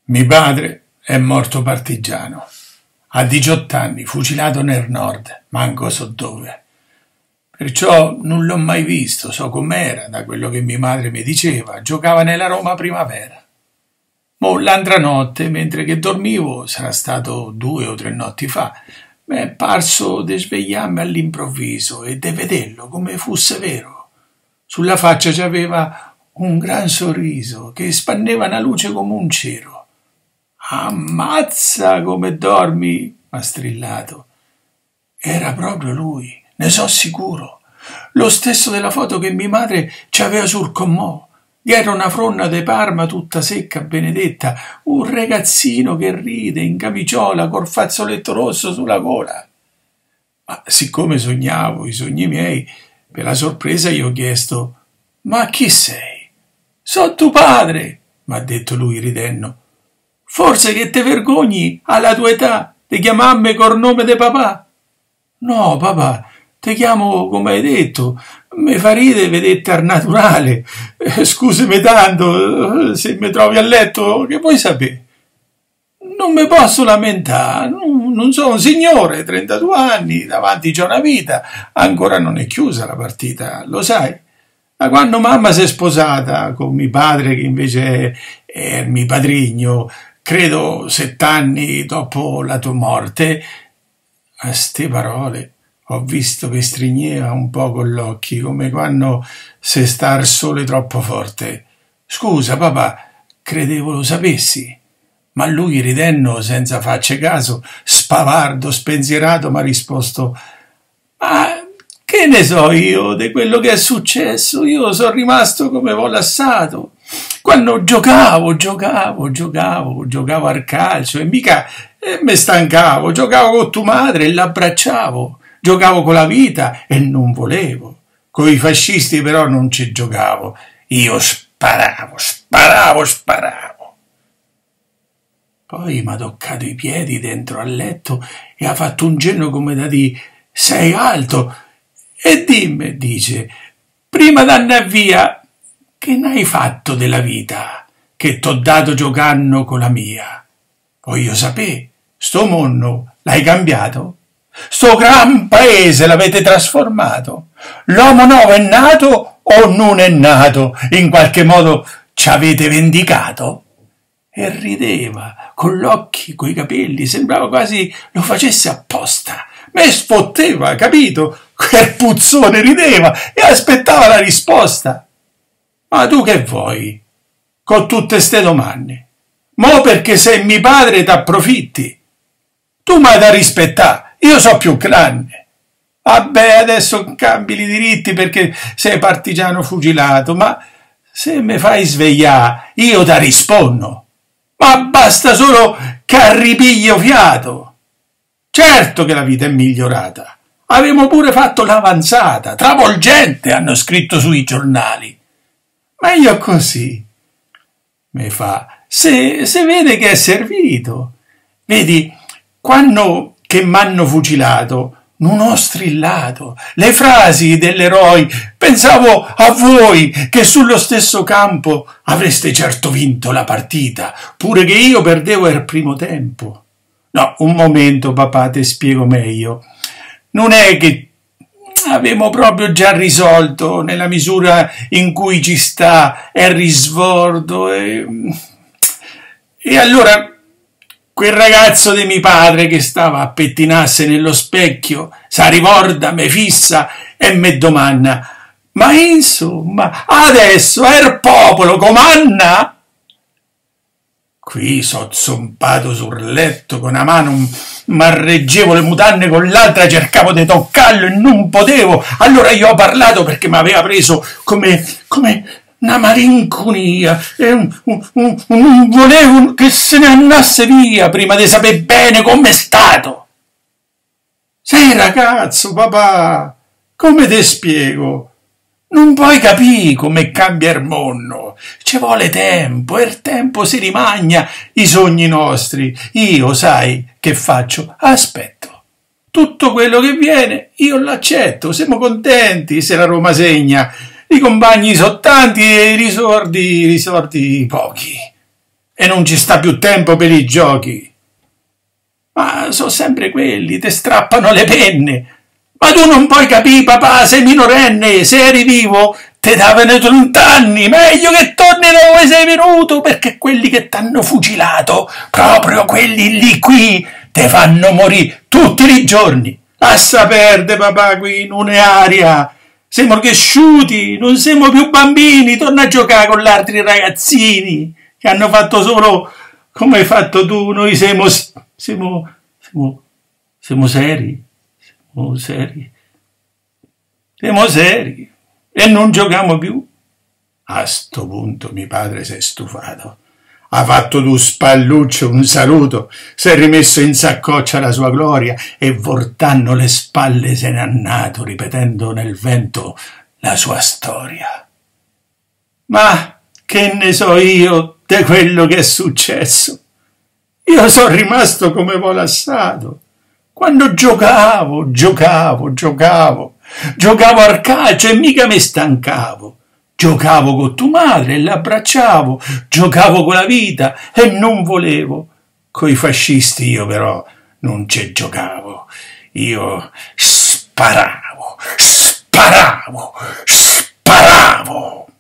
Mio padre è morto partigiano, a 18 anni, fucilato nel nord, manco so dove. Perciò non l'ho mai visto, so com'era, da quello che mia madre mi diceva, giocava nella Roma Primavera. Mo' l'altra notte, mentre che dormivo, sarà stato 2 o 3 notti fa, mi è parso di svegliarmi all'improvviso e di vederlo come fosse vero. Sulla faccia c'aveva un gran sorriso che spandeva una luce come un cero. Ammazza come dormi, m'ha strillato. Era proprio lui, ne so sicuro. Lo stesso della foto che mia madre ci aveva sul commò. Dietro una fronna de Parma tutta secca, benedetta, un ragazzino che ride in camiciola col fazzoletto rosso sulla gola. Ma siccome sognavo i sogni miei, per la sorpresa gli ho chiesto: «Ma chi sei?» «So tuo padre», m'ha detto lui ridendo. «Forse che te vergogni alla tua età di chiamarmi col nome de papà?» «No, papà, ti chiamo come hai detto. Mi fa ridere vedette al naturale. Scusami tanto se mi trovi a letto, che vuoi sapere? Non mi posso lamentare, non sono un signore, 32 anni, davanti c'è una vita, ancora non è chiusa la partita, lo sai. Da quando mamma si è sposata con mio padre, che invece è mio padrigno, credo 7 anni dopo la tua morte, a ste parole ho visto che stringeva un po' con gli occhi, come quando se sta al sole troppo forte. «Scusa, papà, credevo lo sapessi». Ma lui, ridendo senza farci caso, spavardo, spensierato, m'ha risposto: «Ma che ne so io di quello che è successo? Io sono rimasto come volassato. Quando giocavo al calcio e mica mi stancavo, giocavo con tua madre e l'abbracciavo, giocavo con la vita e non volevo. Con i fascisti però non ci giocavo. Io sparavo. Poi m'ha toccato i piedi dentro al letto e ha fatto un cenno come da di «Sei alto?» «E dimmi», dice, «prima d'andare via, che n'hai fatto della vita che t'ho dato giocando con la mia?» «Voglio sapere, sto mondo l'hai cambiato? Sto gran paese l'avete trasformato? L'uomo nuovo è nato o non è nato? In qualche modo ci avete vendicato?» E rideva, con gli occhi, coi capelli, sembrava quasi lo facesse apposta. Me sfotteva, capito? Quel puzzone rideva e aspettava la risposta. «Ma tu che vuoi con tutte ste domande? Mo perché sei mio padre t'approfitti? Tu m'hai da rispettare, io so più grande. Vabbè, adesso cambi i diritti perché sei partigiano fucilato, ma se mi fai svegliare io ti rispondo. Ma basta solo che arripiglio fiato. Certo che la vita è migliorata. Avevamo pure fatto l'avanzata, travolgente, hanno scritto sui giornali. Meglio così», mi fa, se vede che è servito. Vedi, quando che m'hanno fucilato, non ho strillato. Le frasi dell'eroe, pensavo a voi che sullo stesso campo avreste certo vinto la partita, pure che io perdevo il primo tempo. No, un momento, papà, te spiego meglio. Non è che avevamo proprio già risolto nella misura in cui ci sta il risvolto e allora quel ragazzo di mio padre che stava a pettinarsi nello specchio sa ricorda, me fissa e me domanda: «Ma insomma, adesso è il popolo comanna?» Qui so zompato sul letto con una mano, m'arreggevo le mutande con l'altra, cercavo di toccarlo e non potevo. Allora io ho parlato perché mi aveva preso come una malinconia e non volevo che se ne andasse via prima di sapere bene com'è stato. Sei ragazzo, papà, come te spiego? Non puoi capire come cambia il mondo. Ci vuole tempo, e il tempo si rimagna i sogni nostri. Io, sai, che faccio? Aspetto. Tutto quello che viene io l'accetto. Siamo contenti se la Roma segna. I compagni sono tanti e i risordi pochi. e non ci sta più tempo per i giochi. Ma sono sempre quelli, te strappano le penne. Ma tu non puoi capire, papà, sei minorenne, se eri vivo te davano 30 anni, meglio che torni da dove sei venuto, perché quelli che t'hanno fucilato, proprio quelli lì qui, te fanno morire tutti i giorni. Lascia perdere, papà, qui non è aria. Siamo cresciuti, non siamo più bambini, torna a giocare con gli altri ragazzini che hanno fatto solo come hai fatto tu. Noi siamo seri, siamo seri e non giochiamo più. A sto punto mio padre si è stufato. Ha fatto due spallucce, un saluto, si è rimesso in saccoccia la sua gloria e voltando le spalle se n'è andato, ripetendo nel vento la sua storia. Ma che ne so io di quello che è successo? Io sono rimasto come volassato. Quando giocavo al calcio e mica mi stancavo. Giocavo con tua madre e l'abbracciavo, giocavo con la vita e non volevo. Coi fascisti io però non ci giocavo. Io sparavo.